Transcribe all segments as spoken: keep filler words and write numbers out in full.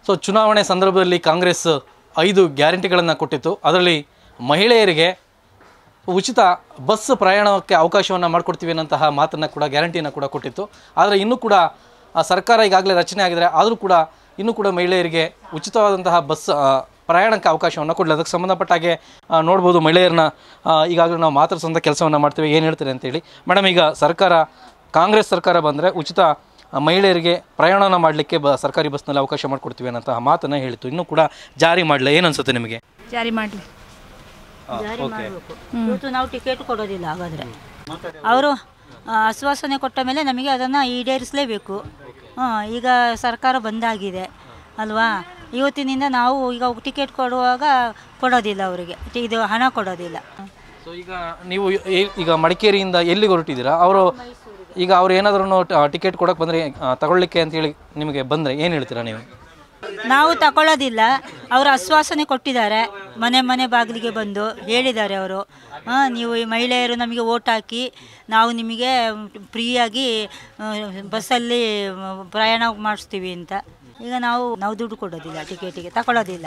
So ಚುನಾವಣೆ ಸಂದರ್ಭದಲ್ಲಿ ಕಾಂಗ್ರೆಸ್ ಐದು ಗ್ಯಾರಂಟಿಗಳನ್ನು ಕೊಟ್ಟಿತ್ತು. ಅದರಲ್ಲಿ ಮಹಿಳೆಯರಿಗೆ ಉಚಿತ ಬಸ್ ಪ್ರಯಾಣಕ್ಕೆ ಅವಕಾಶವನ್ನು ಮಾಡಿಕೊಡ್ತೀವಿ ಅನ್ನೋಂತಹ ಮಾತನ್ನು ಕೂಡ ಗ್ಯಾರಂಟಿಯನ್ನು ಕೂಡ ಕೊಟ್ಟಿತ್ತು. ಆದರೆ ಇನ್ನೂ ಕೂಡ ಸರ್ಕಾರ ಈಗಾಗಲೇ ರಚನೆ ಆಗಿದರೆ ಆದರೂ ಕೂಡ ಇನ್ನೂ ಕೂಡ ಮಹಿಳೆಯರಿಗೆ ಉಚಿತವಾದಂತಹ ಬಸ್ ಪ್ರಯಾಣಕ್ಕೆ ಅವಕಾಶವನ್ನು ಕೊಡಲಿ. ಅದಕ್ಕೆ ಸಂಬಂಧಪಟ್ಟ ಹಾಗೆ ನೋಡ್ಬೋದು ಮಹಿಳೆಯರನ್ನ ಈಗಾಗಲೇ ನಾವು ಮಾತಾಡಿಸುವಂಥ ಕೆಲಸವನ್ನು ಮಾಡ್ತೀವಿ. ಏನು ಹೇಳ್ತೀರಿ ಅಂತೇಳಿ. ಮೇಡಮ್, ಈಗ ಸರ್ಕಾರ ಕಾಂಗ್ರೆಸ್ ಸರ್ಕಾರ ಬಂದರೆ ಉಚಿತ ಮಹಿಳೆಯರಿಗೆ ಪ್ರಯಾಣನ ಮಾಡಲಿಕ್ಕೆ ಬ ಸರ್ಕಾರಿ ಬಸ್ನಲ್ಲಿ ಅವಕಾಶ ಮಾಡಿಕೊಡ್ತೀವಿ ಅನ್ನೋಂತಹ ಮಾತನ್ನು ಹೇಳಿತ್ತು. ಇನ್ನೂ ಕೂಡ ಜಾರಿ ಮಾಡಲಿ. ಏನು ಅನಿಸುತ್ತೆ ನಿಮಗೆ? ಜಾರಿ ಮಾಡಲಿ. ಜಾರಿ ಮಾಡಬೇಕು. ಇವತ್ತು ನಾವು ಟಿಕೆಟ್ ಕೊಡೋದಿಲ್ಲ. ಹಾಗಾದರೆ ಅವರು ಆಶ್ವಾಸನೆ ಕೊಟ್ಟ ಮೇಲೆ ನಮಗೆ ಅದನ್ನು ಈಡೇರಿಸಲೇಬೇಕು. ಹಾಂ, ಈಗ ಸರ್ಕಾರ ಬಂದಾಗಿದೆ ಅಲ್ವಾ. ಇವತ್ತಿನಿಂದ ನಾವು ಈಗ ಟಿಕೆಟ್ ಕೊಡುವಾಗ ಕೊಡೋದಿಲ್ಲ ಅವರಿಗೆ, ಇದು ಹಣ ಕೊಡೋದಿಲ್ಲ. ಸೊ ಈಗ ನೀವು ಈಗ ಮಡಿಕೇರಿಯಿಂದ ಎಲ್ಲಿಗೆ ಹೊರಟಿದ್ದೀರಾ? ಅವರು ಈಗ ಅವ್ರು ಏನಾದ್ರೂ ಟಿಕೆಟ್ ಕೊಡೋಕೆ ಬಂದರೆ ತಗೊಳ್ಳಿಕ್ಕೆ ಅಂತೇಳಿ ನಿಮಗೆ ಬಂದರೆ ಏನು ಹೇಳ್ತೀರಾ ನೀವು? ನಾವು ತಗೊಳ್ಳೋದಿಲ್ಲ. ಅವರು ಆಶ್ವಾಸನೆ ಕೊಟ್ಟಿದ್ದಾರೆ, ಮನೆ ಮನೆ ಬಾಗಿಲಿಗೆ ಬಂದು ಹೇಳಿದ್ದಾರೆ ಅವರು, ಹಾಂ ನೀವು ಈ ಮಹಿಳೆಯರು ನಮಗೆ ಓಟ್ ಹಾಕಿ ನಾವು ನಿಮಗೆ ಫ್ರೀಯಾಗಿ ಬಸ್ಸಲ್ಲಿ ಪ್ರಯಾಣ ಮಾಡಿಸ್ತೀವಿ ಅಂತ. ಈಗ ನಾವು ನಾವು ದುಡ್ಡು ಕೊಡೋದಿಲ್ಲ, ಟಿಕೆಟಿಗೆ ತಗೊಳ್ಳೋದಿಲ್ಲ.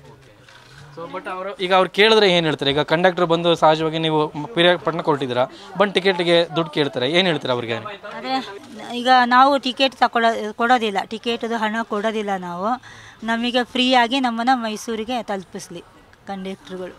ಸೊ ಬಟ್ ಅವರು ಈಗ ಅವ್ರು ಕೇಳಿದ್ರೆ ಏನು ಹೇಳ್ತಾರೆ? ಈಗ ಕಂಡಕ್ಟರ್ ಬಂದು ಸಹಜವಾಗಿ ನೀವು ಪಿರಿಯಾಪಟ್ಟಣಕ್ಕೆ ಹೊರಟಿದ್ದೀರಾ, ಬಂದು ಟಿಕೆಟಿಗೆ ದುಡ್ಡು ಕೇಳ್ತಾರೆ, ಏನು ಹೇಳ್ತಾರೆ ಅವ್ರಿಗೆ? ಆದರೆ ಈಗ ನಾವು ಟಿಕೆಟ್ ತಗೊಳ್ಳೋ ಕೊಡೋದಿಲ್ಲ, ಟಿಕೆಟ್ದು ಹಣ ಕೊಡೋದಿಲ್ಲ ನಾವು. ನಮಗೆ ಫ್ರೀಯಾಗಿ ನಮ್ಮನ್ನು ಮೈಸೂರಿಗೆ ತಲುಪಿಸ್ಲಿ ಕಂಡಕ್ಟ್ರುಗಳು.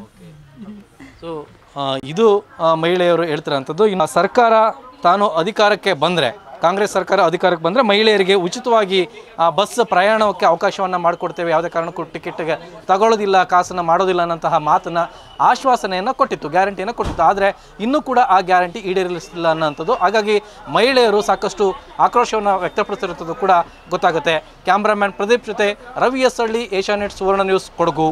ಸೊ ಇದು ಮಹಿಳೆಯರು ಹೇಳ್ತಿರೋಂಥದ್ದು. ಇನ್ನು ಸರ್ಕಾರ ತಾನು ಅಧಿಕಾರಕ್ಕೆ ಬಂದರೆ, ಕಾಂಗ್ರೆಸ್ ಸರ್ಕಾರ ಅಧಿಕಾರಕ್ಕೆ ಬಂದರೆ ಮಹಿಳೆಯರಿಗೆ ಉಚಿತವಾಗಿ ಬಸ್ ಪ್ರಯಾಣಕ್ಕೆ ಅವಕಾಶವನ್ನು ಮಾಡಿಕೊಡ್ತೇವೆ, ಯಾವುದೇ ಕಾರಣಕ್ಕೂ ಟಿಕೆಟ್ಗೆ ತಗೊಳ್ಳೋದಿಲ್ಲ, ಕಾಸನ್ನು ಮಾಡೋದಿಲ್ಲ ಅನ್ನೋಂತಹ ಮಾತನ್ನು ಆಶ್ವಾಸನೆಯನ್ನು ಕೊಟ್ಟಿತ್ತು, ಗ್ಯಾರಂಟಿಯನ್ನು ಕೊಟ್ಟಿತ್ತು. ಆದರೆ ಇನ್ನೂ ಕೂಡ ಆ ಗ್ಯಾರಂಟಿ ಈಡೇರಿಸಿಲ್ಲ ಅನ್ನೋಂಥದ್ದು. ಹಾಗಾಗಿ ಮಹಿಳೆಯರು ಸಾಕಷ್ಟು ಆಕ್ರೋಶವನ್ನು ವ್ಯಕ್ತಪಡಿಸಿರುವಂಥದ್ದು ಕೂಡ ಗೊತ್ತಾಗುತ್ತೆ. ಕ್ಯಾಮ್ರಾಮ್ಯಾನ್ ಪ್ರದೀಪ್ ಜೊತೆ ರವಿ ಎಸ್ ಹಳ್ಳಿ, ಏಷ್ಯಾನೆಟ್ ಸುವರ್ಣ ನ್ಯೂಸ್, ಕೊಡಗು.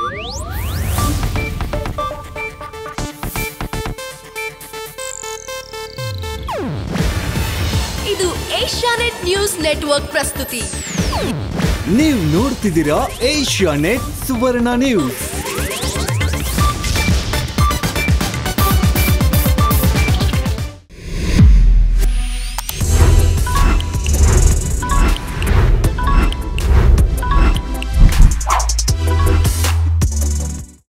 ಇದು ಏಷ್ಯಾನೆಟ್ ನ್ಯೂಸ್ ನೆಟ್ವರ್ಕ್ ಪ್ರಸ್ತುತಿ. ನೀವು ನೋಡ್ತಿದ್ದೀರಾ ಏಷ್ಯಾನೆಟ್ ಸುವರ್ಣ ನ್ಯೂಸ್.